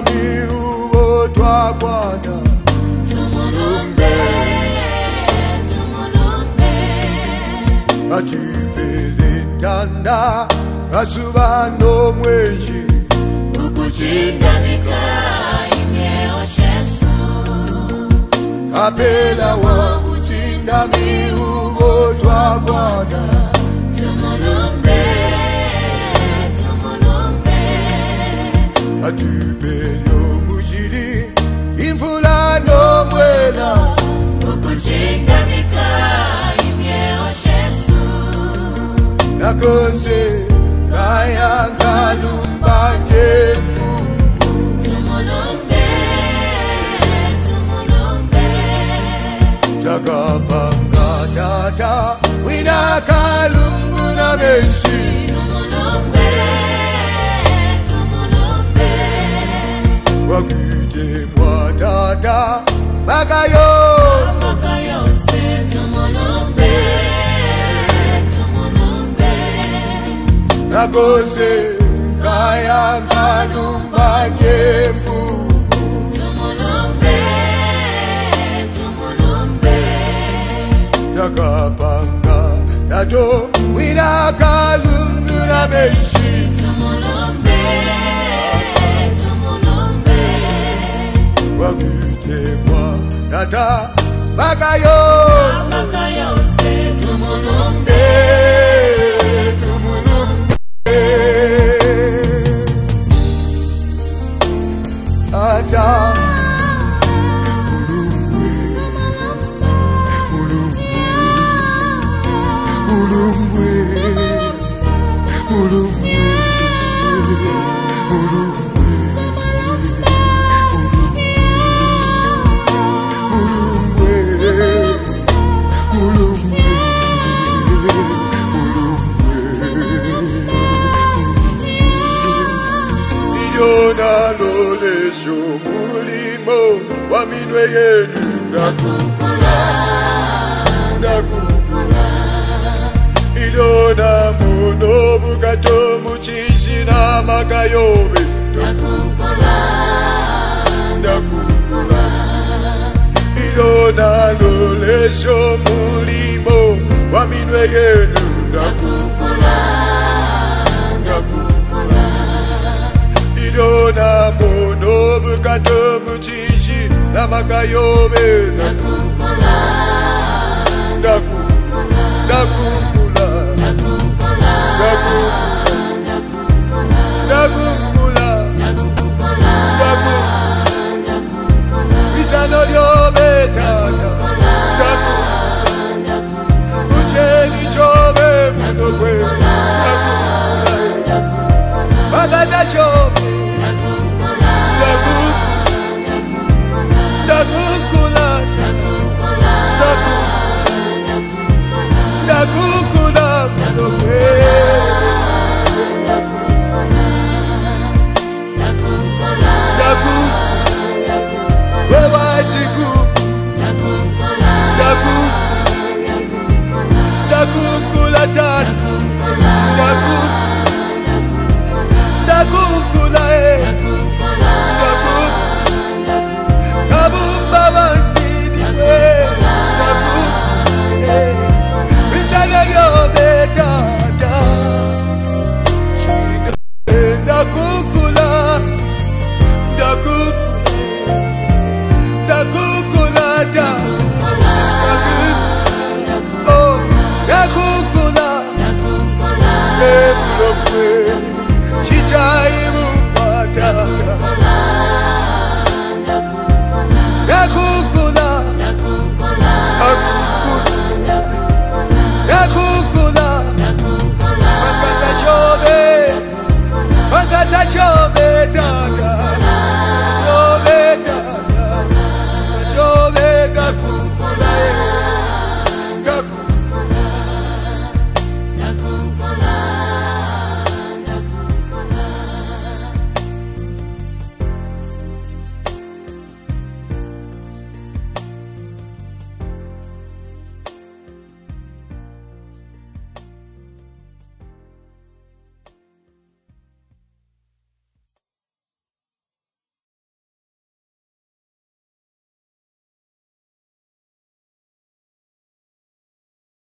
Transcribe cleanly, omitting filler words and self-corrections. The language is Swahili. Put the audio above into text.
miubo twakwana tumulumbe atipele ntanda kasuba n'omweji ukuchinganika imyeo shesu kapela wa kuchinga miubo twakwana tumulumbe atipele omujiri imvula n'omwena ukuchinganika imyeo shesu nakose kaya kalumba nyefu tumulumbe chakapanga tata wina kalungu na beshi wakite mwa tata bakayonse nakose kaya kalumba nyefu chakapanga tato wina kalungu na beshi wakite mwa tata bakayonse tumulumbe ata mulimo wa minwe yenu ndakukula ilona muno bukato muchishi na makayobe ndakukula ilona lolesho mulimo wa minwe yenu ndakukula ilona muno bukato muchishi na makayobe ndakukula